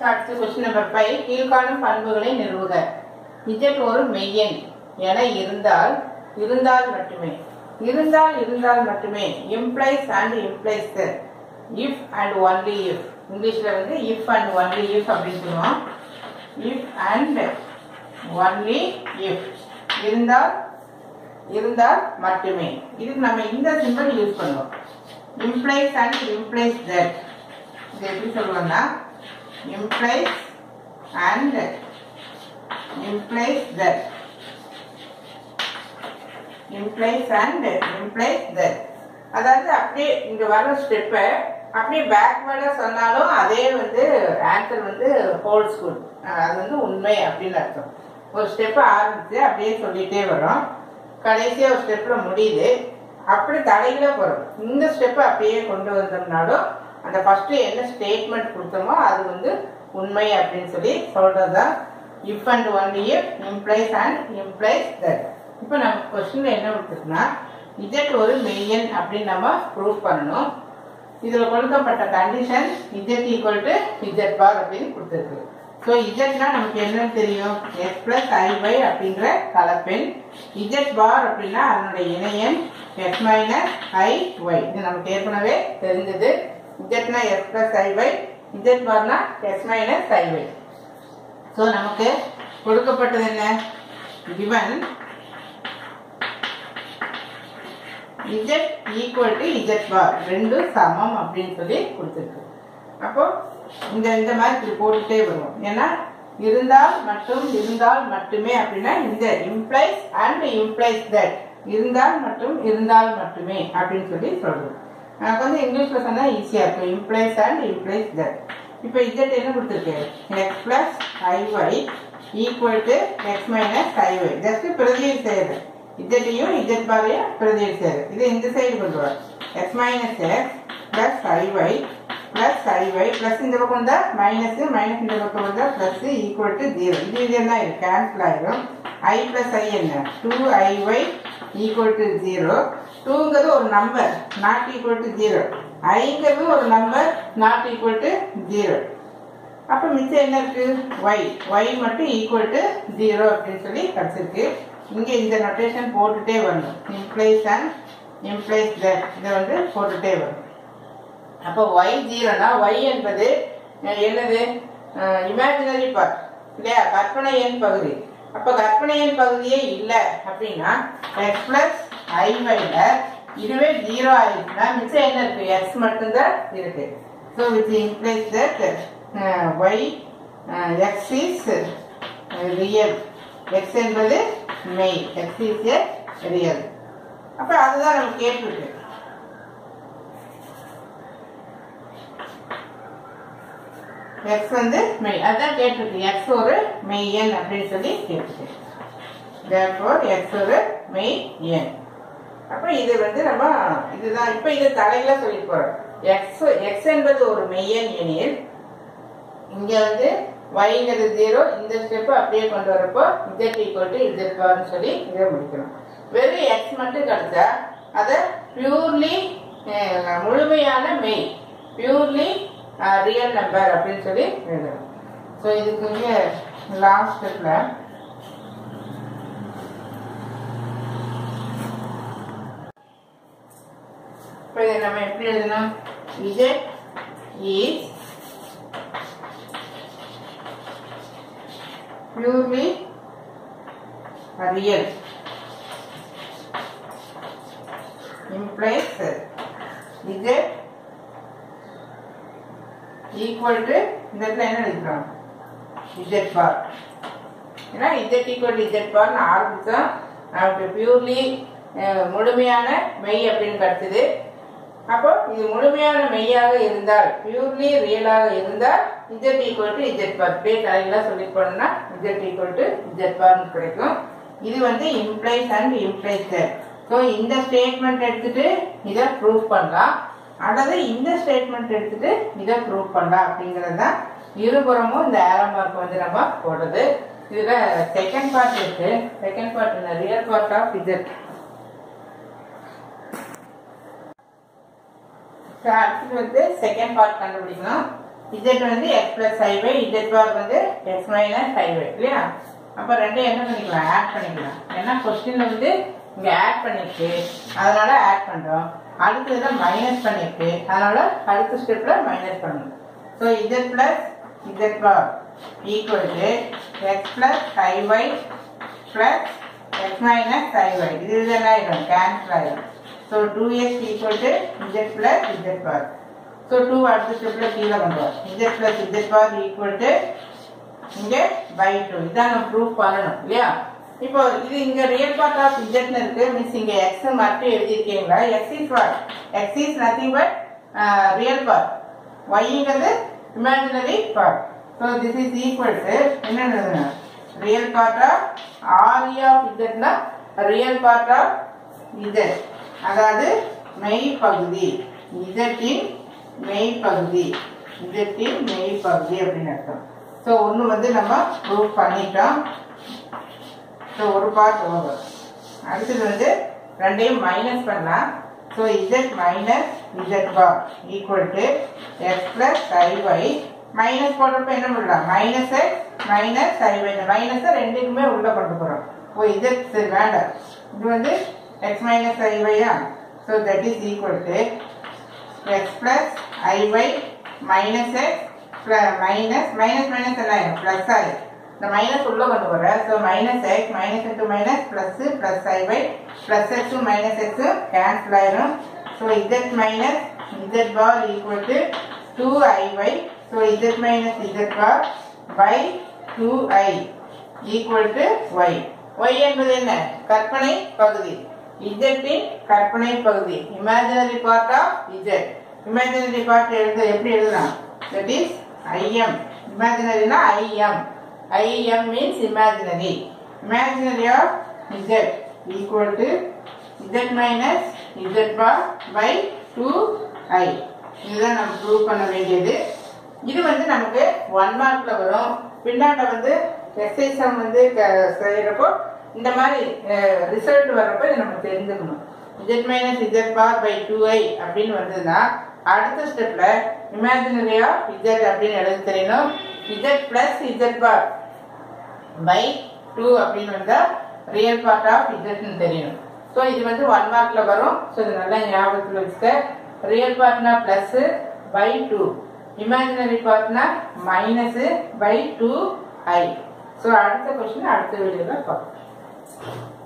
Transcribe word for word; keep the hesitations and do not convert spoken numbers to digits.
அடுத்து question number five. கீழ்காணும் பண்புகளை நிறுவுக. இஜெட் ஒரு மெய்யெண் என இருந்தால் இருந்தால் மட்டுமே இருந்தால் இருந்தால் மட்டுமே implies and implies that if and only if இங்கிலீஷ்ல வந்து இஃப் அண்ட் ஒன்லி இஃப் அப்படின்னு சொல்லுவோம். இஃப் அண்ட் ஒன்லி இஃப் இருந்தால் இருந்தால் மட்டுமே இதுக்கு நம்ம இந்த சிம்பிள் யூஸ் பண்ணுவோம். இம்ப்ளைஸ் அண்ட் இம்ப்ளைஸ் தட் இது எப்படி சொல்லுவோம்னா implies and implies that implies and implies that அதாவது அப்படியே இங்க வர ஸ்டெப்பை அப்படியே பேக்வேர்டா சொன்னாலும் அதே வந்து ஆன்சர் வந்து ஹோல்ஸ் குட், அது வந்து உண்மை அப்படின்னு அர்த்தம். ஒரு ஸ்டெப் ஆரம்பிச்சு அப்படியே சொல்லிட்டே வரும், கடைசியா ஒரு ஸ்டெப்ல முடியுது, அப்படி தலையில போறோம். இந்த ஸ்டெப்பை அப்படியே கொண்டு வந்தோம்னாலும் அந்த ஃபர்ஸ்ட் என்ன ஸ்டேட்மெண்ட் கொடுத்தோமோ அது வந்து உண்மை அப்படின்னு சொல்லி சொல்றதுதான் if and only if implies and implies that. இப்போ நம்ம கொஸ்டின்ல என்ன கொடுத்துருக்குன்னா இஜெட் ஒரு மெய்யெண் அப்படின்னு நம்ம ப்ரூவ் பண்ணணும். இதுல கொடுக்கப்பட்ட condition z equal to z bar அப்படின்னு கொடுத்துருக்கு. ஸோ இஜெட்னா நமக்கு என்னன்னு தெரியும், எஸ் பிளஸ் ஐஒய் அப்படிங்கிற கலப்பெண். இஜெட் பார் அப்படின்னா அதனுடைய இணையன் எஸ் மைனஸ் ஐ ஒய், இது நமக்கு ஏற்கனவே தெரிஞ்சது. இஜெட்னா எஸ் பிளஸ் ஐஒய், இஜெட் பார்னா எஸ் மைனஸ் ஐஒய். ஸோ நமக்கு கொடுக்கப்பட்டது என்ன, given z equal to z bar ரெண்டும் சமம் அப்படின்னு சொல்லி கொடுத்துருக்கு. அப்போ இந்த இந்த மாதிரி போட்டுட்டே வருவோம். ஏன்னா இருந்தால் மற்றும் இருந்தால் மட்டுமே அப்படின்னா இந்த இம்ப்ளைஸ் அண்ட் இம்ப்ளைஸ் தட் இருந்தால் மற்றும் இருந்தால் மட்டுமே அப்படின்னு சொல்லி சொல்றோம். எனக்கு வந்து இங்கிலீஷ்ல சொன்னா ஈஸியா இருக்கும், இம்ப்ளைஸ் அண்ட் இம்ப்ளைஸ் தட். இப்போ இஜெட் என்ன கொடுத்துருக்கு, x plus i y equal to x minus i y. Just பிரதியீடு செய்யுது, இஜெட்டையும் இஜெட் பாரையும் பிரதியீடு செய்யுது. இது இந்த சைடு கொண்டு வரும், x minus x plus i y plus i y plus இந்த பக்கம் வந்தா மைனஸ் மைனஸ் இந்த பக்கம் வந்தா பிளஸ் ஈக்குவல் டு ஜீரோ. இது இது என்ன ஆயிடும், கேன்சல் ஆயிடும். ஐ பிளஸ் ஐ என்ன, two i y equal to zero. டூங்கிறது ஒரு number not equal to zero, ஐங்கிறது ஒரு number not equal to zero. அப்ப மிச்சம் என்ன இருக்கு, ஒய் ஒய் மட்டும் ஈக்குவல் டு ஜீரோ அப்படின்னு சொல்லி கிடைச்சிருக்கு. இங்க இந்த நோட்டேஷன் போட்டுட்டே வரணும், இம்ப்ளைஸ் அண்ட் இம்ப்ளைஸ் தட் இதை வந்து போட்டுட்டே வரும். அப்போ ஒய் ஜீரோனா ஒய் என்பது என்னது, இமேஜினரி பார்ட் இல்லையா, கற்பனை எண் பகுதி. அப்ப கற்பனை எண் பகுதியே இல்லை அப்படின்னா எக்ஸ் பிளஸ் ஐஒய்ல இதுவே ஜீரோ ஆயிடுச்சுன்னா மிச்சம் என்ன இருக்கு, எக்ஸ் மட்டும்தான் இருக்கு. So which implies that y x is real, x என்பது மெய், எக்ஸ் இஸ் ஏ ரியல். அப்ப அதுதான் நம்ம கேட்டிருக்கு. எக்ஸ் வந்து மெய், அதான் கேட்டிருக்கு, எக்ஸ் ஒரு மெய்யெண் அப்படின்னு சொல்லி கேட்டிருக்கு. therefore எக்ஸ் ஒரு மெய் எண். அப்ப இது வந்து நம்ம இதுதான் இப்ப இது தலையில சொல்லி போறோம். எக்ஸ் எக்ஸ் என்பது ஒரு மெய்யெண் எனில் இங்க வந்து ஒய்ங்கிறது ஜீரோ, இந்த ஸ்டெப் அப்படியே கொண்டு வரப்போ இஜெட் ஈக்குவல் டு இஜெட் பார்னு சொல்லி இதை முடிக்கணும். வெறும் எக்ஸ் மட்டும் கிடைச்சா அதை பியூர்லி முழுமையான மெய், பியூர்லி ரியல் நம்பர் அப்படின்னு சொல்லி எழுதணும். ஸோ இதுக்கு இங்க லாஸ்ட் ஸ்டெப்ல இப்போ இதை நம்ம எப்படி எழுதணும், z is purely real implies z equal to இந்த இடத்துல என்ன எழுதுறோம், z bar. ஏன்னா z equal to z bar ஆரம்பிச்சா நமக்கு பியூர்லி முழுமையான மெய் அப்படின்னு கிடைச்சது. அப்போ இது முழுமையான மெய்யாக இருந்தால், பியூர்லி ரியலாக இருந்தால் z equal to z bar. பேர் தலைகளா சொல்லி போனோம்னா z equal to z bar கிடைக்கும். இது வந்து implies and implies that. So இந்த ஸ்டேட்மெண்ட் எடுத்துட்டு இதை ப்ரூவ் பண்ணலாம், அல்லது இந்த ஸ்டேட்மெண்ட் எடுத்துட்டு இதை ப்ரூவ் பண்ணலாம் அப்படிங்கிறது தான் இருபுறமும் இந்த ஏரோ மார்க் வந்து நம்ம போடுறது. இதுல செகண்ட் பார்ட் இருக்கு, செகண்ட் பார்ட் இந்த ரியல் பார்ட் ஆஃப் z. அடுத்து வந்து செகண்ட் பார்ட் கண்டுபிடிக்கணும். z வந்து x plus iy, z bar வந்து x minus iy இல்லையா? அப்போ ரெண்டையும் என்ன பண்ணிக்கலாம், ஆட் பண்ணிக்கலாம். ஏன்னா கொஸ்டின்ல வந்து இங்கே ஆட் பண்ணிருக்கு, அதனால ஆட் பண்ணுறோம். அடுத்ததுல மைனஸ் பண்ணிருக்கு, அதனால அடுத்த ஸ்டெப்ல மைனஸ் பண்ணணும். So z plus z bar equal to x plus iy plus x minus iy. இது என்ன ஆயிடும், கேன்சல் ஆயிடும். ஸோ டூ எக்ஸ் equal to z plus z bar. So two அடுத்த ஸ்டெப்ல கீழே பண்ணுவோம். z plus z bar equal to இங்கே பை டூ. இதான் நம்ம ப்ரூவ் பண்ணணும் இல்லையா? இப்போ இது இங்க ரியல் பார்ட் ஆஃப் z இருக்கு, மீன்ஸ் இங்க x மட்டும் எழுதிருக்கீங்களா? x is what? x is nothing but real part, yங்கிறது imaginary part. So this is equal to என்ன எழுதுங்க, real part of or of z னா ரியல் பார்ட் ஆஃப் z, அதாவது மெய் பகுதி, z இன் மெய் பகுதி, z இன் மெய் பகுதி அப்படின்னு அர்த்தம். ஸோ ஒன்று வந்து நம்ம ப்ரூவ் பண்ணிட்டோம். ஸோ ஒரு பார்ட் ஓவர். அடுத்தது வந்து ரெண்டையும் மைனஸ் பண்ணலாம். So z minus z bar equal to x plus i y. Minus போடுறப்ப என்ன பண்ணலாம், மைனஸ் எக்ஸ் மைனஸ் ஐஒய். இந்த மைனஸை ரெண்டுக்குமே உள்ள கொண்டு போகிறோம். ஓ z சரி வேண்டாம், இது வந்து எக்ஸ் மைனஸ் ஐஒய்யா. So that is equal to x plus i y minus x minus minus minus என்ன ஆயிடும், பிளஸ் ஆயிடும். இந்த மைனஸ் உள்ள கொண்டு போற. So minus x minus into minus plus plus i y plus எக்ஸும் மைனஸ் எக்ஸும் கேன்சல் ஆயிடும். So z minus z bar equal to two i y. So z minus z bar by two i equal to y. Y என்பது என்ன, கற்பனை பகுதி, இசட்டின் கற்பனை பகுதி, imaginary part of z. Imaginary part எழுத எப்படி எழுதலாம், தட் இஸ் ஐஎம். இமேஜினரினா I M. I M means imaginary. Imaginary of Z equal to Z minus Z bar by two I. இதுதான் நம்ம ப்ரூவ் பண்ண வேண்டியது. இது வந்து நமக்கு ஒன் மார்க்ல வரும். பின்னாண்ட வந்து எக்ஸைசம் வந்து செய்யறப்போ இந்த மாதிரி ரிசல்ட் வர்றப்போ இதை நம்ம தெரிஞ்சுக்கணும். Z minus Z bar by two I அப்படின்னு வந்ததுன்னா அடுத்த ஸ்டெப்ல இமேஜினரி ஆஃப் Z அப்படின்னு எழுத தெரியணும். Z plus Z bar by two அப்படின்னு வந்தா ரியல் பார்ட் ஆஃப் Z தெரியணும். ஸோ இது வந்து ஒன் மார்க்ல வரும். ஸோ இது நல்லா ஞாபகத்தில் வச்சுக்க. ரியல் பார்ட்னா பிளஸ் பை டூ, இமேஜினரி பார்ட்னா minus by two i. So அடுத்த கொஸ்டின் அடுத்த வீடியோவில் பார்க்கலாம்.